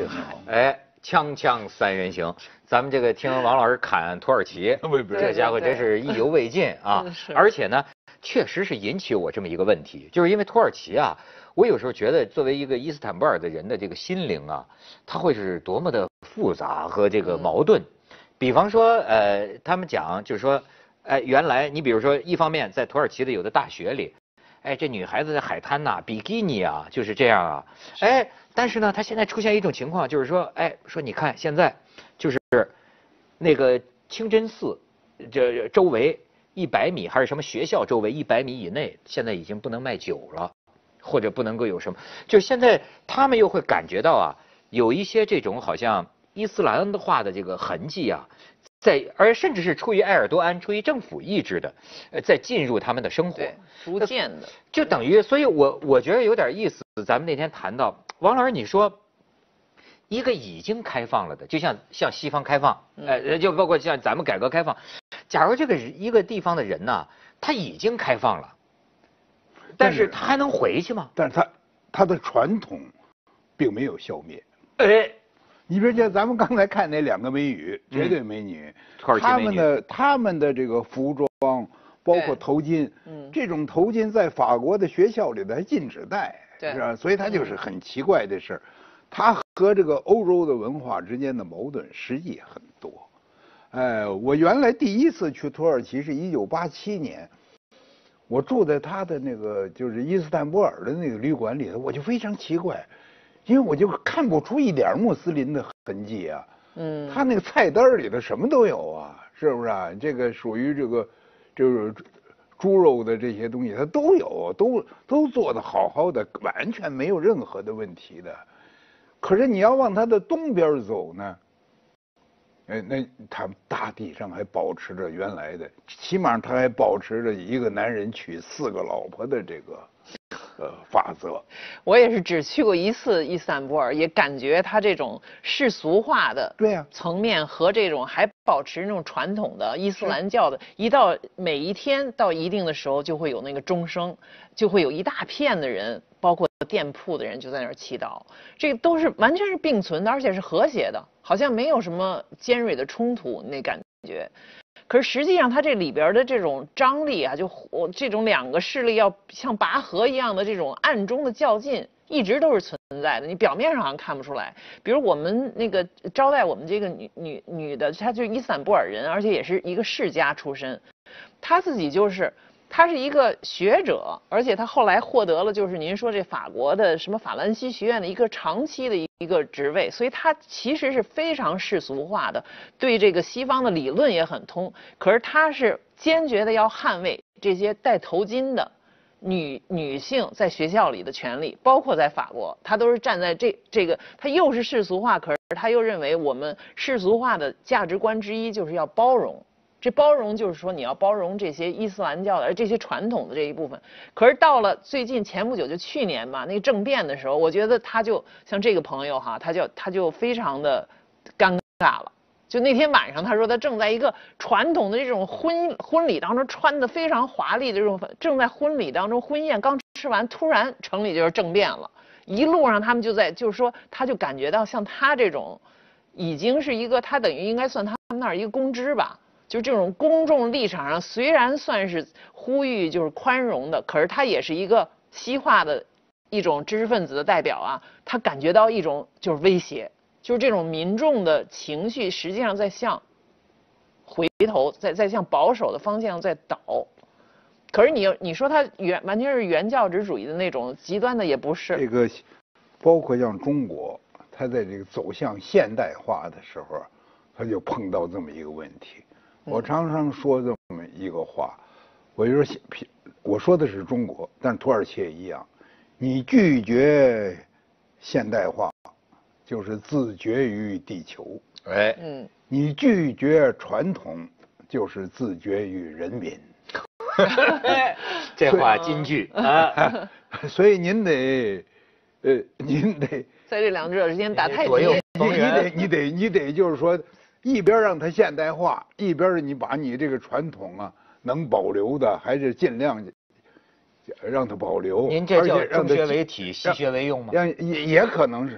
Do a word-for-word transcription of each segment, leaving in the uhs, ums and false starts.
很好。 哎，锵锵三人行，咱们这个听王老师侃土耳其，这家伙真是意犹未尽啊！而且呢，确实是引起我这么一个问题，就是因为土耳其啊，我有时候觉得作为一个伊斯坦布尔的人的这个心灵啊，他会是多么的复杂和这个矛盾。比方说，呃，他们讲就是说，哎，原来你比如说，一方面在土耳其的有的大学里，哎，这女孩子在海滩呐、比基尼啊，就是这样啊，哎，但是呢，它现在出现一种情况，就是说，哎，说你看现在就是那个清真寺这周围一百米还是什么学校周围一百米以内，现在已经不能卖酒了，或者不能够有什么，就是现在他们又会感觉到啊，有一些这种好像伊斯兰化的这个痕迹啊。在，而甚至是出于埃尔多安、出于政府意志的，呃，在进入他们的生活， 逐渐的， 就等于，所以我我觉得有点意思。咱们那天谈到，王老师，你说，一个已经开放了的，就像像西方开放，呃，就包括像咱们改革开放，假如这个一个地方的人呢，他已经开放了，但是他还能回去吗？ 但是他他的传统，并没有消灭。 哎。 你比如像咱们刚才看那两个美女，绝对美女， 嗯、 她们的她们的这个服装，包括头巾，嗯，这种头巾在法国的学校里头还禁止戴，是吧？所以它就是很奇怪的事儿。它和这个欧洲的文化之间的矛盾实际很多。哎，我原来第一次去土耳其是一九八七年，我住在他的那个就是伊斯坦布尔的那个旅馆里头，我就非常奇怪。因为我就看不出一点穆斯林的痕迹啊，嗯，他那个菜单里头什么都有啊，是不是啊？这个属于这个，就是猪肉的这些东西，它都有，都都做得好好的，完全没有任何的问题的。可是你要往它的东边走呢，哎，那它大地上还保持着原来的，起码它还保持着一个男人娶四个老婆的这个。呃，法则。 我也是只去过一次伊斯坦布尔，也感觉它这种世俗化的对呀层面和这种还保持那种传统的伊斯兰教的，一到每一天到一定的时候就会有那个钟声，就会有一大片的人，包括店铺的人就在那儿祈祷，这个都是完全是并存的，而且是和谐的，好像没有什么尖锐的冲突那感觉。可是实际上，它这里边的这种张力啊，就我这种两个势力要像拔河一样的这种暗中的较劲，一直都是存在的。你表面上好像看不出来。比如我们那个招待我们这个女女女的，她就是伊斯坦布尔人，而且也是一个世家出身，她自己就是。他是一个学者，而且他后来获得了就是您说这法国的什么法兰西学院的一个长期的一个职位，所以他其实是非常世俗化的，对这个西方的理论也很通。可是他是坚决的要捍卫这些戴头巾的女女性在学校里的权利，包括在法国，他都是站在这这个，他又是世俗化，可是他又认为我们世俗化的价值观之一就是要包容。这包容就是说，你要包容这些伊斯兰教的、这些传统的这一部分。可是到了最近前不久，就去年嘛，那个政变的时候，我觉得他就像这个朋友哈，他就他就非常的尴尬了。就那天晚上，他说他正在一个传统的这种婚婚礼当中，穿的非常华丽的这种，正在婚礼当中婚宴刚吃完，突然城里就是政变了。一路上他们就在，就是说，他就感觉到像他这种，已经是一个，他等于应该算他们那儿一个公知吧。就这种公众立场上，虽然算是呼吁就是宽容的，可是他也是一个西化的一种知识分子的代表啊，他感觉到一种就是威胁，就是这种民众的情绪实际上在向回头，在在向保守的方向在倒。可是你你说他原完全是原教旨主义的那种极端的也不是。 这个包括像中国，他在这个走向现代化的时候，他就碰到这么一个问题。我常常说这么一个话，我就说，我说的是中国，但是土耳其也一样。你拒绝现代化，就是自绝于地球。 哎， 嗯， 你拒绝传统，就是自绝于人民。 这话金句啊！ 所以您得，呃，您得在这两者之间打太极。 你你得你得你得就是说。一边让它现代化，一边你把你这个传统啊能保留的，还是尽量让它保留。 您这叫中学为体，西学为用吗？ 让也也可能是，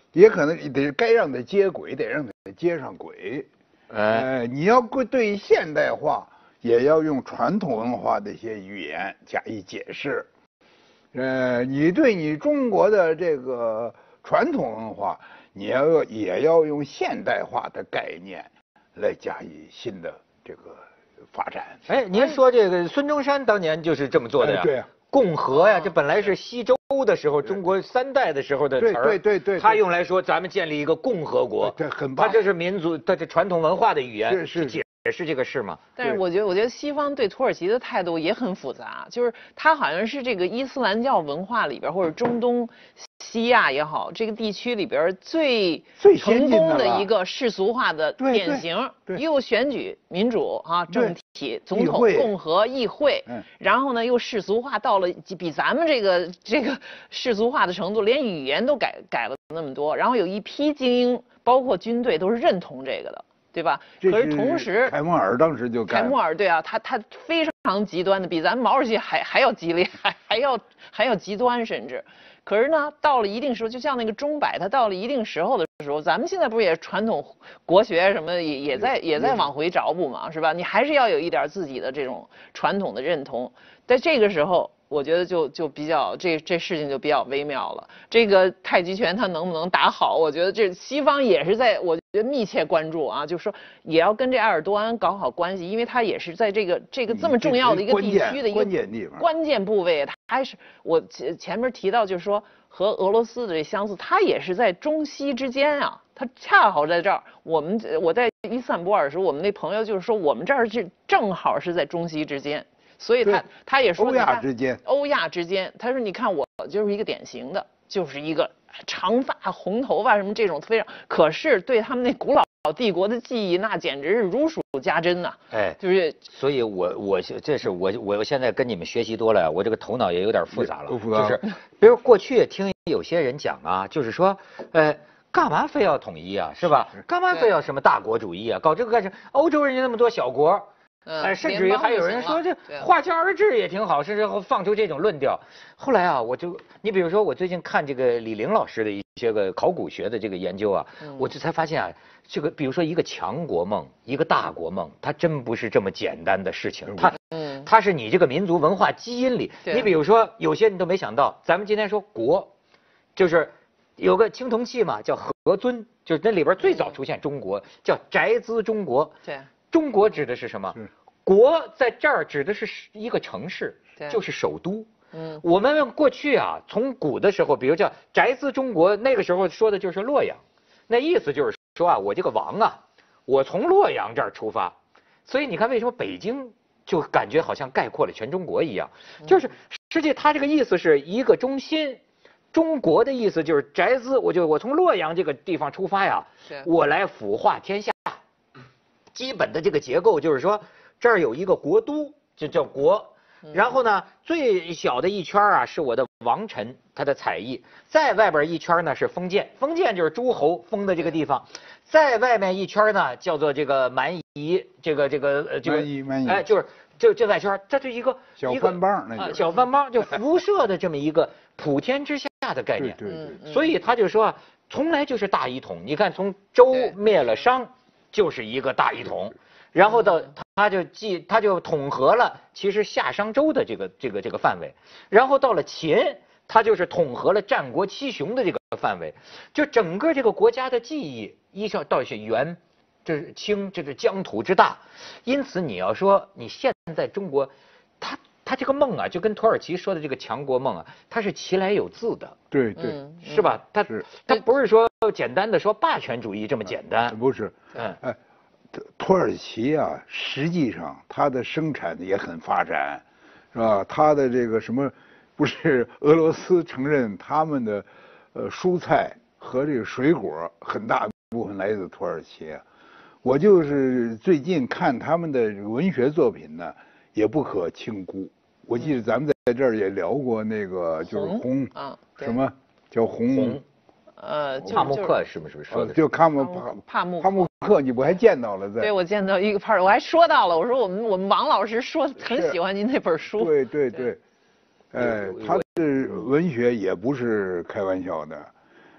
也可能得该让它接轨，得让它接上轨。呃，你要对现代化，也要用传统文化的一些语言加以解释。呃，你对你中国的这个传统文化，你要也要用现代化的概念来加以新的这个发展。 哎，您说这个孙中山当年就是这么做的呀？ 对呀。 共和呀，这本来是西周的时候，中国三代的时候的词儿， 对对对， 他用来说咱们建立一个共和国， 这很棒。 他这是民族，他这传统文化的语言， 是解释这个事吗？ 但是我觉得，我觉得西方对土耳其的态度也很复杂，就是他好像是这个伊斯兰教文化里边，或者中东西亚也好，这个地区里边最成功的一个世俗化的典型，又选举民主啊，政体、总统、共和、议会，然后呢又世俗化到了比咱们这个这个世俗化的程度，连语言都改改了那么多，然后有一批精英，包括军队都是认同这个的。对吧？可是同时， 凯末尔当时就凯末尔对啊，他他非常极端的，比咱们毛主席还还要激烈，还还要还要极端，甚至。可是呢，到了一定时候，就像那个钟摆，它到了一定时候的时候，咱们现在不是也传统国学什么也也在也在往回找补嘛，是吧？你还是要有一点自己的这种传统的认同，在这个时候。我觉得就就比较这这事情就比较微妙了。这个太极拳它能不能打好？我觉得这西方也是在我觉得密切关注啊，就是说也要跟这埃尔多安搞好关系，因为他也是在这个这个这么重要的一个地区的一个关键地方、 关键部位，他还是我前面提到就是说和俄罗斯的这相似，他也是在中西之间啊。他恰好在这儿，我们我在伊斯坦布尔的时候，我们那朋友就是说我们这儿是正好是在中西之间。所以他他也说欧亚之间， 欧亚之间，他说你看我就是一个典型的，就是一个长发红头发什么这种非常，可是对他们那古老帝国的记忆那简直是如数家珍呐、啊。 哎， 就是， 所以我我这是我我现在跟你们学习多了，我这个头脑也有点复杂了， 复杂就是比如过去听有些人讲啊，就是说，呃。干嘛非要统一啊？是吧？干嘛非要什么大国主义啊？搞这个干什么？欧洲人家那么多小国。哎，甚至于还有人说这画家而治也挺好，甚至放出这种论调。后来啊，我就你比如说，我最近看这个李玲老师的一些个考古学的这个研究啊，我这才发现啊，这个比如说一个强国梦，一个大国梦，它真不是这么简单的事情。它，嗯，它是你这个民族文化基因里。你比如说，有些你都没想到，咱们今天说国，就是有个青铜器嘛，叫和尊，就是那里边最早出现中国，叫宅兹中国。 对。 中国指的是什么？国在这儿指的是一个城市，就是首都。嗯，我们过去啊，从古的时候，比如叫宅兹中国，那个时候说的就是洛阳，那意思就是说啊，我这个王啊，我从洛阳这儿出发，所以你看为什么北京就感觉好像概括了全中国一样，就是实际它这个意思是一个中心。中国的意思就是宅兹，我就我从洛阳这个地方出发呀，我来抚化天下。基本的这个结构就是说，这儿有一个国都，就叫国。然后呢，最小的一圈啊是我的王臣，他的采邑。再外边一圈呢是封建，封建就是诸侯封的这个地方。再外面一圈呢叫做这个蛮夷，这个这个呃蛮夷蛮夷， 哎，就是这这外圈，这是一个小藩邦，那个小藩邦就辐射的这么一个普天之下的概念。 对对对。 所以他就说啊，从来就是大一统。你看，从周灭了商。就是一个大一统，然后到他就记他就统合了其实夏商周的这个这个这个范围，然后到了秦，他就是统合了战国七雄的这个范围，就整个这个国家的记忆依照到是元，这是清，这是疆土之大，因此你要说你现在中国，他他这个梦啊，就跟土耳其说的这个强国梦啊，它是其来有自的， 对对， 是吧？它是它不是说简单的说霸权主义这么简单， 不是，嗯，哎，土耳其啊，实际上它的生产也很发展，是吧？它的这个什么，不是俄罗斯承认他们的，呃，蔬菜和这个水果很大部分来自土耳其啊。我就是最近看他们的文学作品呢，也不可轻估。我记得咱们在这儿也聊过那个，就是红啊，什么叫红？ 呃， 帕慕克是不是说的？ 就卡姆帕慕帕慕克，你不还见到了在？ 对，我见到一个 part， 我还说到了，我说我们我们王老师说很喜欢您那本书。 对对对，哎，他的文学也不是开玩笑的，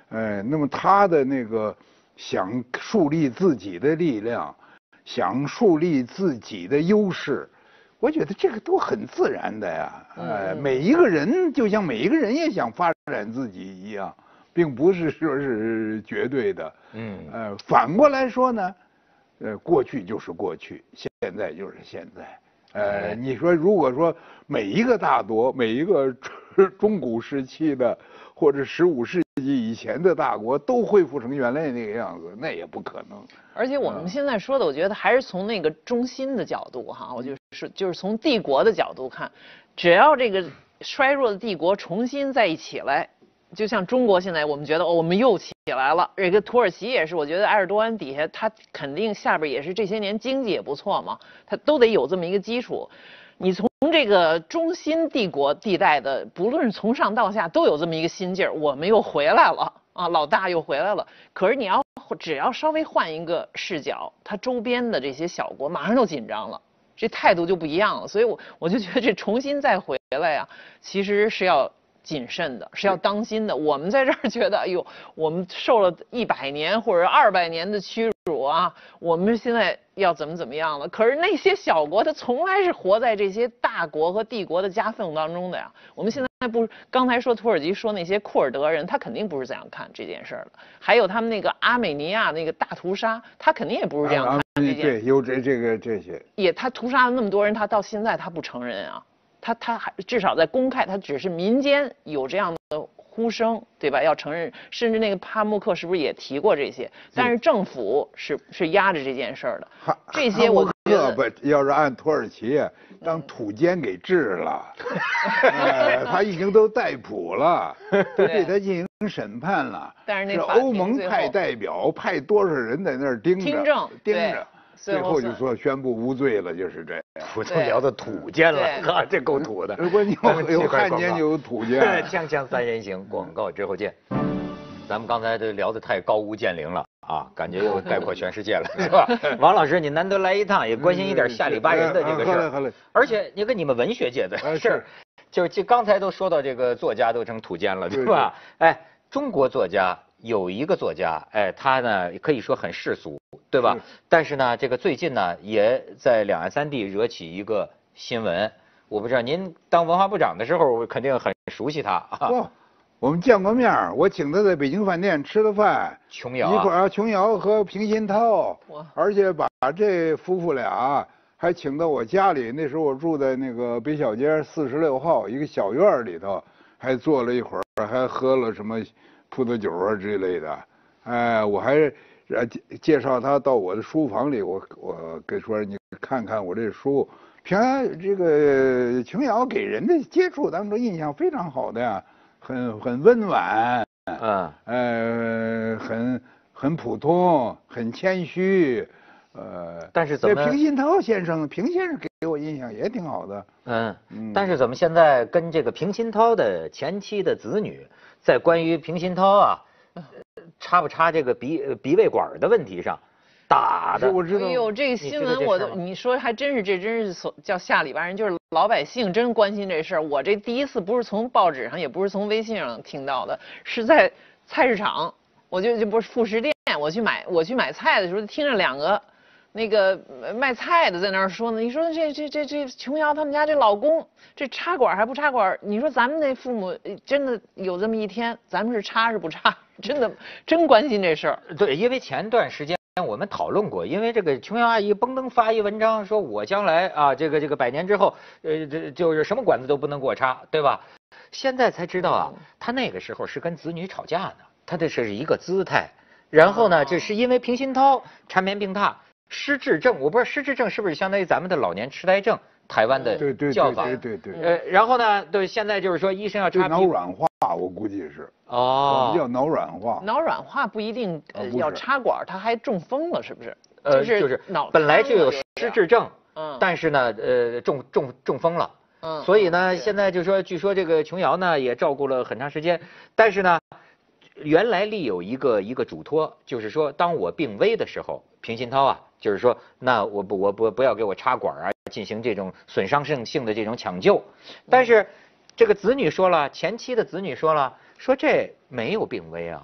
呃，那么他的那个想树立自己的力量，想树立自己的优势，我觉得这个都很自然的呀。呃，每一个人就像每一个人也想发展自己一样，并不是说是绝对的。嗯，呃，反过来说呢，呃，过去就是过去，现在就是现在。呃，你说如果说每一个大国，每一个中古时期的或者十五世纪以前的大国都恢复成原来那个样子，那也不可能。 而且我们现在说的，我觉得还是从那个中心的角度哈，我就是就是从帝国的角度看，只要这个衰弱的帝国重新再一起来。就像中国现在，我们觉得哦，我们又起来了。这个土耳其也是，我觉得埃尔多安底下，他肯定下边也是这些年经济也不错嘛，他都得有这么一个基础。你从这个中心帝国地带的，不论是从上到下，都有这么一个心劲儿，我们又回来了啊，老大又回来了。可是你要只要稍微换一个视角，它周边的这些小国马上就紧张了，这态度就不一样了。所以我我就觉得这重新再回来呀，其实是要。谨慎的，是要当心的。我们在这儿觉得，哎呦，我们受了一百年或者二百年的屈辱啊，我们现在要怎么怎么样了？可是那些小国，它从来是活在这些大国和帝国的夹缝当中的呀。我们现在不，刚才说土耳其说那些库尔德人，他肯定不是这样看这件事儿的。还有他们那个阿美尼亚那个大屠杀，他肯定也不是这样看这件。 对，有这这个这些。 也，他屠杀了那么多人，他到现在他不承认啊。他他还至少在公开，他只是民间有这样的呼声，对吧？要承认，甚至那个帕穆克是不是也提过这些？但是政府是是压着这件事儿的。这些我觉得不，要是按土耳其当土监给治了，呃，他已经都逮捕了，都对他进行审判了。 但是那欧盟派代表派多少人在那儿盯着？ 听证盯着。最后就说宣布无罪了，就是这样。 我都聊到土监了，呵，这够土的。 如果你有汉奸就有土监。 锵锵三人行，广告之后见。咱们刚才都聊得太高屋建瓴了啊，感觉又概括全世界了，是吧？王老师，你难得来一趟，也关心一点下里巴人的这个事儿。而且你跟你们文学界的事儿，就是就刚才都说到这个作家都成土监了，对吧？哎，中国作家。有一个作家，哎，他呢可以说很世俗，对吧？但是呢，这个最近呢，也在两岸三地惹起一个新闻。我不知道您当文化部长的时候，肯定很熟悉他啊。 不，我们见过面，我请他在北京饭店吃了饭。 琼瑶、啊、 一块儿，琼瑶和平鑫涛，而且把这夫妇俩还请到我家里。那时候我住在那个北小街四十六号一个小院里头，还坐了一会儿，还喝了什么。葡萄酒啊之类的，哎，我还呃介介绍他到我的书房里，我我跟说你看看我这书，平安这个琼瑶给人的接触当中印象非常好的呀，很很温婉，嗯，呃，很很普通，很谦虚，呃， 但是怎么？ 平鑫涛先生，平先生给我印象也挺好的， 嗯嗯，但是怎么现在跟这个平鑫涛的前妻的子女？在关于平鑫涛啊，插不插这个鼻鼻胃管的问题上，打的。 我知道。 哎呦，这个新闻我都你说还真是，这真是所叫下里巴人，就是老百姓真关心这事儿。我这第一次不是从报纸上，也不是从微信上听到的，是在菜市场，我就就不是副食店，我去买我去买菜的时候，听着两个。那个卖菜的在那儿说呢，你说这这这这琼瑶他们家这老公这插管还不插管？你说咱们那父母真的有这么一天，咱们是插是不插？真的真关心这事儿。 对，因为前段时间我们讨论过，因为这个琼瑶阿姨嘣噔发一文章，说我将来啊，这个这个百年之后，呃，这就是什么管子都不能给我插，对吧？现在才知道啊，她那个时候是跟子女吵架呢，她这是一个姿态。然后呢，这是因为平鑫涛缠绵病榻。失智症，我不知道失智症是不是相当于咱们的老年痴呆症，台湾的叫法。 对对对对。 呃，然后呢，对，现在就是说医生要插脑软化，我估计是。 哦。 叫脑软化。 脑软化不一定呃要插管，他还中风了，是不是？ 呃，就是脑本来就有失智症，嗯，但是呢，呃，中中中风了，嗯，所以呢，现在就说，据说这个琼瑶呢也照顾了很长时间，但是呢。原来立有一个一个嘱托，就是说，当我病危的时候，平鑫涛啊，就是说，那我不我不不要给我插管啊，进行这种损伤性性的这种抢救。但是，这个子女说了，前妻的子女说了，说这没有病危啊，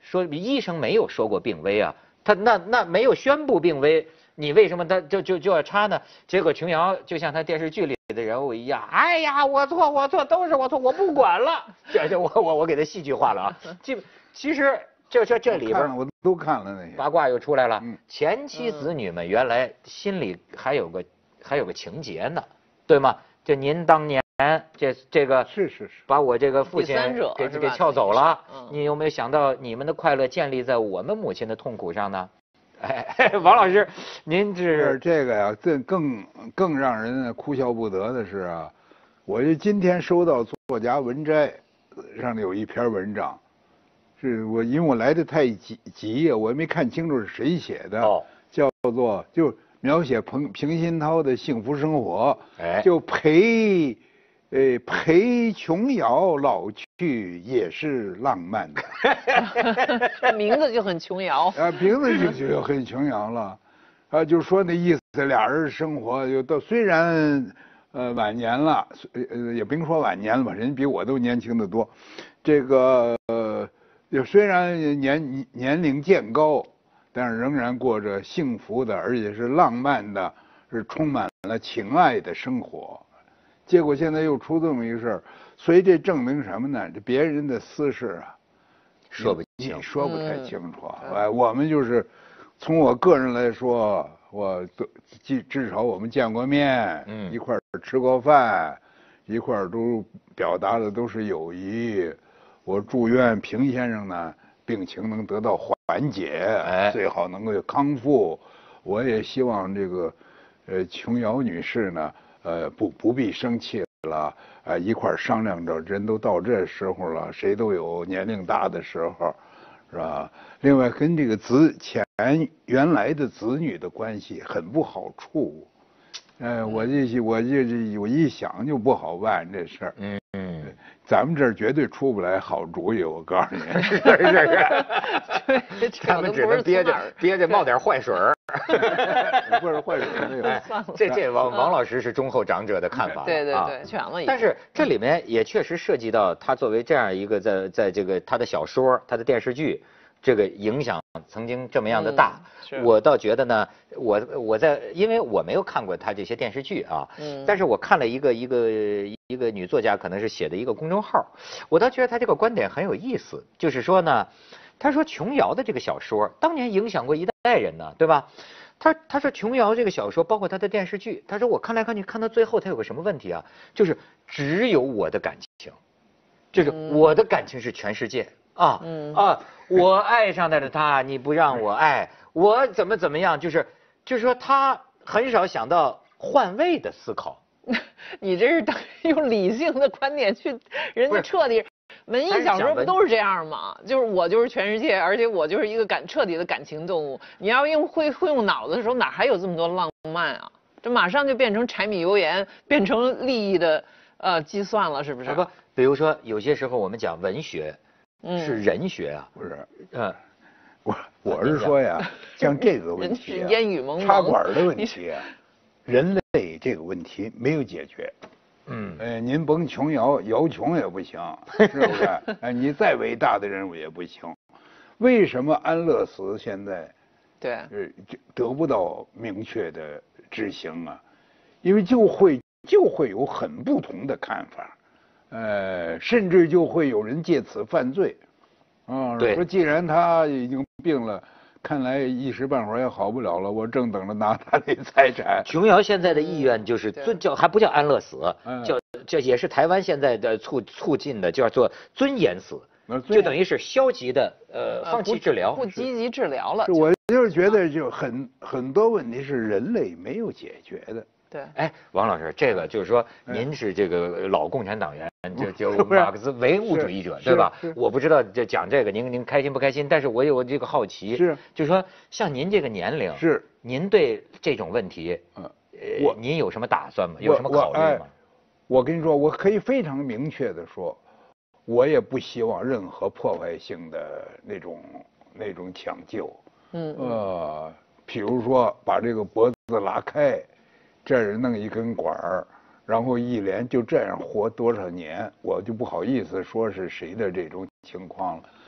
说医生没有说过病危啊，他那那没有宣布病危，你为什么他就就就要插呢？结果琼瑶就像他电视剧里的人物一样，哎呀，我错我错都是我错，我不管了，这这我我我给他戏剧化了啊。其其实这这这里边我都看了那些八卦又出来了，前妻子女们原来心里还有个还有个情结呢，对吗？就您当年这这个是是是把我这个父亲给给撬走了， 嗯、 你有没有想到你们的快乐建立在我们母亲的痛苦上呢？哎，王老师，您是这个呀，这更更让人哭笑不得的是啊，我就今天收到作家文摘上有一篇文章，是我因为我来的太急急呀，我也没看清楚是谁写的， 哦、 叫做就。描写彭平鑫涛的幸福生活， 哎， 就陪，呃，陪琼瑶老去也是浪漫的。名字就很琼瑶啊，名字就就很琼瑶了，啊，就说那意思，俩人生活就到虽然呃晚年了，呃也甭说晚年了吧，人比我都年轻得多，这个呃，虽然年年龄渐高。但是仍然过着幸福的，而且是浪漫的，是充满了情爱的生活。结果现在又出这么一事儿，所以这证明什么呢？这别人的私事啊， 说不清， 说不太清楚。哎、嗯，我们就是从我个人来说，我至至少我们见过面，嗯，一块儿吃过饭，一块儿都表达的都是友谊。我祝愿平先生呢。病情能得到缓解，哎，最好能够康复。我也希望这个，呃，琼瑶女士呢，呃，不不必生气了，呃，一块商量着。人都到这时候了，谁都有年龄大的时候，是吧？另外，跟这个子前原来的子女的关系很不好处，呃，我这我这我一想就不好办这事儿。嗯嗯。咱们这儿绝对出不来好主意，我告诉你， 是是是，对，咱们只能憋着憋着冒点坏水儿， 不是坏水儿。这这王王老师是忠厚长者的看法， 对对对，全了。 但是这里面也确实涉及到他作为这样一个在在这个他的小说、他的电视剧。这个影响曾经这么样的大，嗯、我倒觉得呢，我我在因为我没有看过他这些电视剧啊，嗯，但是我看了一个一个一个女作家可能是写的一个公众号，我倒觉得他这个观点很有意思，就是说呢，他说琼瑶的这个小说当年影响过一代人呢，对吧？他他说琼瑶这个小说包括他的电视剧，他说我看来看去看到最后他有个什么问题啊？就是只有我的感情，就是我的感情是全世界。啊，嗯啊，我爱上的他，你不让我爱，我怎么怎么样？就是，就是说他很少想到换位的思考。 你这是用理性的观点去，人家彻底文艺小说不都是这样吗？就是我就是全世界，而且我就是一个感彻底的感情动物。你要用会会用脑子的时候，哪还有这么多浪漫啊？这马上就变成柴米油盐，变成利益的呃计算了，是不是？ 不，比如说有些时候我们讲文学。是人学啊， 不是，嗯，我我是说呀，像这个问题、啊， 烟雨蒙蒙， 插管的问题、啊，人类这个问题没有解决。嗯，呃，您甭琼瑶，姚琼也不行，是不是？哎，你再伟大的人物也不行。为什么安乐死现在， 对， 呃，就得不到明确的执行啊？因为就会就会有很不同的看法。呃，甚至就会有人借此犯罪，啊，说既然他已经病了，看来一时半会儿也好不了了，我正等着拿他的财产。 琼瑶现在的意愿就是尊叫，还不叫安乐死，叫这也是台湾现在的促促进的，叫做尊严死，就等于是消极的呃放弃治疗， 不积极治疗了。 我就是觉得就很很多问题是人类没有解决的。 对， 哎，王老师，这个就是说，您是这个老共产党员，就就马克思唯物主义者，对吧？我不知道这讲这个您您开心不开心？但是我有这个好奇， 是， 就是说，像您这个年龄， 是， 您对这种问题，呃，我您有什么打算吗？有什么考虑吗？ 我跟你说，我可以非常明确的说，我也不希望任何破坏性的那种那种抢救，嗯，呃，比如说把这个脖子拉开。这儿弄一根管儿，然后一连就这样活多少年，我就不好意思说是谁的这种情况了。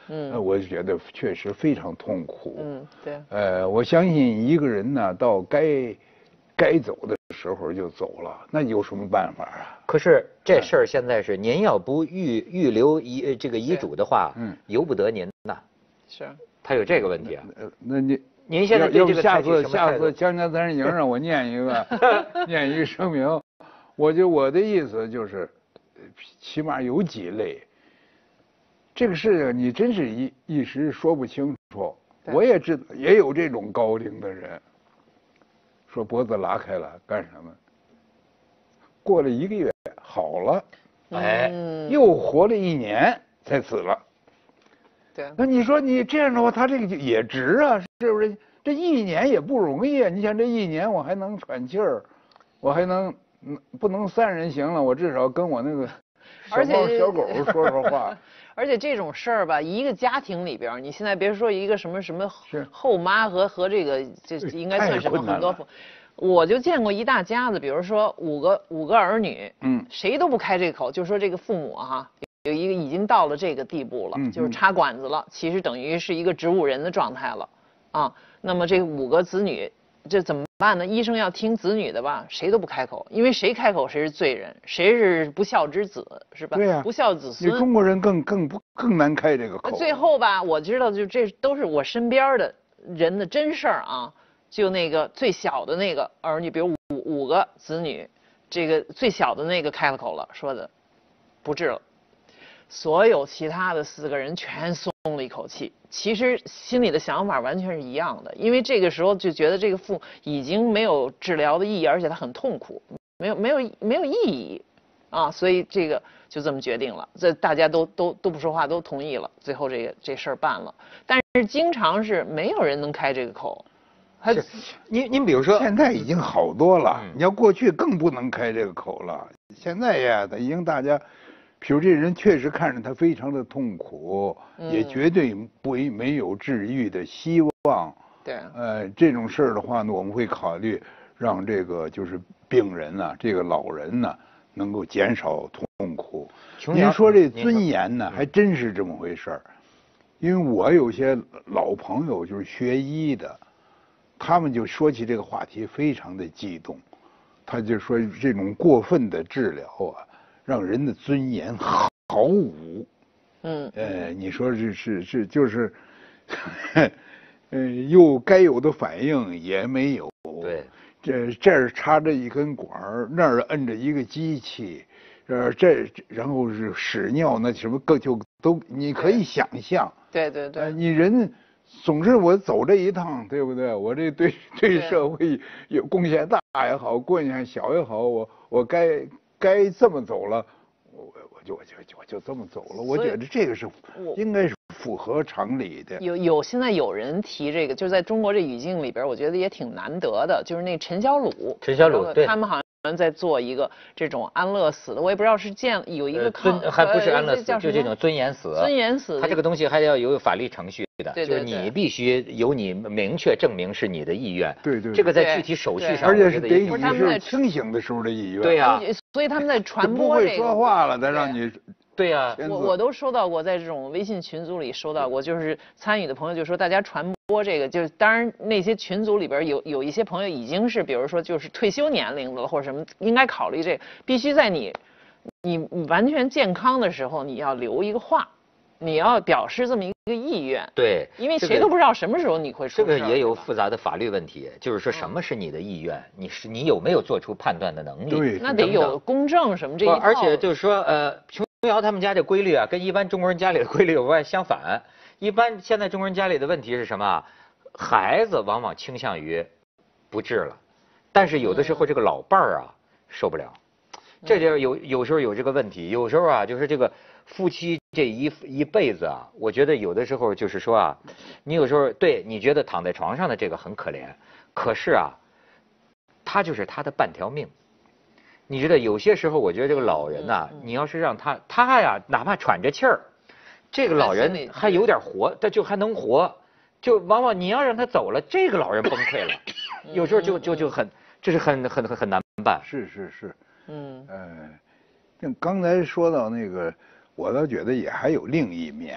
嗯，呃，我就觉得确实非常痛苦。 嗯，对。 呃，我相信一个人呢，到该该走的时候就走了，那有什么办法啊？ 可是这事儿现在是您要不预预留遗这个遗嘱的话，嗯，由不得您呐。 是。 他有这个问题啊。 呃，那你您现在对这个下次下次锵锵三人行让我念一个念一个声明，我就我的意思就是，起码有几类。这个事情你真是一一时说不清楚。我也知道也有这种高龄的人，说脖子拉开了干什么？过了一个月好了，哎，嗯、又活了一年才死了。 对， 那你说你这样的话，他这个就也值啊，是不是？这一年也不容易啊！你想这一年我还能喘气儿，我还能嗯不能三人行了，我至少跟我那个小猫小狗说说话。 而且这种事儿吧，一个家庭里边，你现在别说一个什么什么后妈和和这个，这应该算什么很多。我就见过一大家子，比如说五个五个儿女，嗯，谁都不开这口，就说这个父母哈，有一个已经到了这个地步了，嗯、就是插管子了，其实等于是一个植物人的状态了，啊，那么这五个子女。这怎么办呢？医生要听子女的吧，谁都不开口，因为谁开口谁是罪人，谁是不孝之子，是吧？ 对呀、啊， 不孝子孙。 你中国人更更不更难开这个口。 最后吧，我知道就这都是我身边的人的真事儿啊。就那个最小的那个儿女，比如五五个子女，这个最小的那个开了口了，说的不治了。所有其他的四个人全松了一口气，其实心里的想法完全是一样的，因为这个时候就觉得这个父已经没有治疗的意义，而且他很痛苦，没有没有没有意义，啊，所以这个就这么决定了，这大家都都都不说话，都同意了，最后这个这事儿办了。但是经常是没有人能开这个口， 他您您比如说现在已经好多了，嗯、你要过去更不能开这个口了，现在呀，他已经大家。比如这人确实看着他非常的痛苦，嗯、也绝对不没有治愈的希望。 对， 呃，这种事儿的话呢，我们会考虑让这个就是病人呢、啊，这个老人呢、啊，能够减少痛苦。您说这尊严呢，还真是这么回事儿。因为我有些老朋友就是学医的，他们就说起这个话题非常的激动，他就说这种过分的治疗啊。让人的尊严毫无，嗯，呃，你说是是是，就是，呃，又该有的反应也没有。 对， 这这儿插着一根管儿，那儿摁着一个机器，呃，这然后是屎尿那什么更就都你可以想象。 对对对。 呃，你人总是我走这一趟，对不对？我这对对社会有贡献大也好，贡献小也好，我我该。该这么走了，我我就我就我就这么走了。我觉得这个是应该是符合常理的。 有有现在有人提这个，就在中国这语境里边，我觉得也挺难得的。就是那陈小鲁， 陈小鲁，对， 他们好像在做一个这种安乐死的，我也不知道是建有一个尊、呃、还不是安乐死，就这种尊严死。 尊严死， 他这个东西还要有法律程序的， 对对对， 就是你必须有你明确证明是你的意愿。 对 对, 对， 这个在具体手续上， 而且是给你是清醒的时候的意愿。 对呀、啊， 所以他们在传播这个。 不会说话了，再让你。 对呀、 啊，我我都收到过，在这种微信群组里收到过，就是参与的朋友就说大家传播这个，就是当然那些群组里边有有一些朋友已经是，比如说就是退休年龄的了或者什么，应该考虑这个，必须在你你完全健康的时候，你要留一个话，你要表示这么一个意愿。 对， 因为谁都不知道什么时候你会出事。 这个也有复杂的法律问题，就是说什么是你的意愿，嗯、你是你有没有做出判断的能力？ 对， 那得有公证什么这一套。 而且就是说，呃。琼瑶他们家这规律啊，跟一般中国人家里的规律有关相反。一般现在中国人家里的问题是什么？孩子往往倾向于不治了，但是有的时候这个老伴儿啊受不了，这就有有时候有这个问题。有时候啊，就是这个夫妻这一一辈子啊，我觉得有的时候就是说啊，你有时候对你觉得躺在床上的这个很可怜，可是啊，他就是他的半条命。你知道有些时候，我觉得这个老人呐、啊，嗯嗯、你要是让他他呀，哪怕喘着气儿，这个老人还有点活，他就还能活，就往往你要让他走了，这个老人崩溃了，有时候就就就很，这是很很很很难办。 是是是，嗯，呃，刚才说到那个，我倒觉得也还有另一面，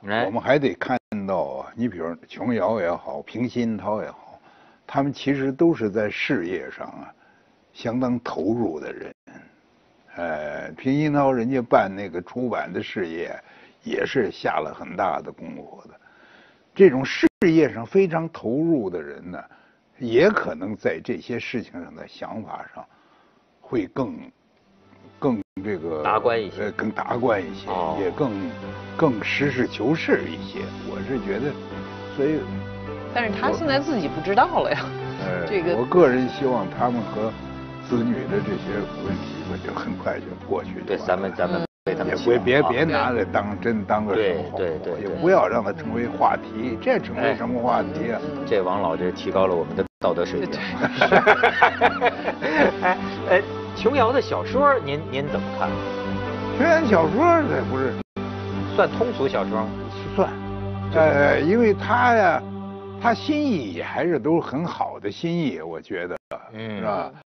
我们还得看到啊，你比如琼瑶也好，平鑫涛也好，他们其实都是在事业上啊相当投入的人。呃，平鑫涛人家办那个出版的事业，也是下了很大的功夫的。这种事业上非常投入的人呢，也可能在这些事情上的想法上，会更更这个达观一些， 呃，更达观一些，哦、也更更实事求是一些。我是觉得，所以， 但是他现在自己不知道了呀。 呃，这个我个人希望他们和子女的这些问题吧，就很快就过去。 对，咱们咱们。嗯也别别别拿来当真当个什么好， 对对对， 也不要让它成为话题，这成为什么话题啊？ 这王老这提高了我们的道德水平。哎，呃，琼瑶的小说您您怎么看？ 琼瑶小说这不是算通俗小说吗？ 算，呃，因为他呀，他心意也还是都是很好的心意，我觉得，嗯，是吧？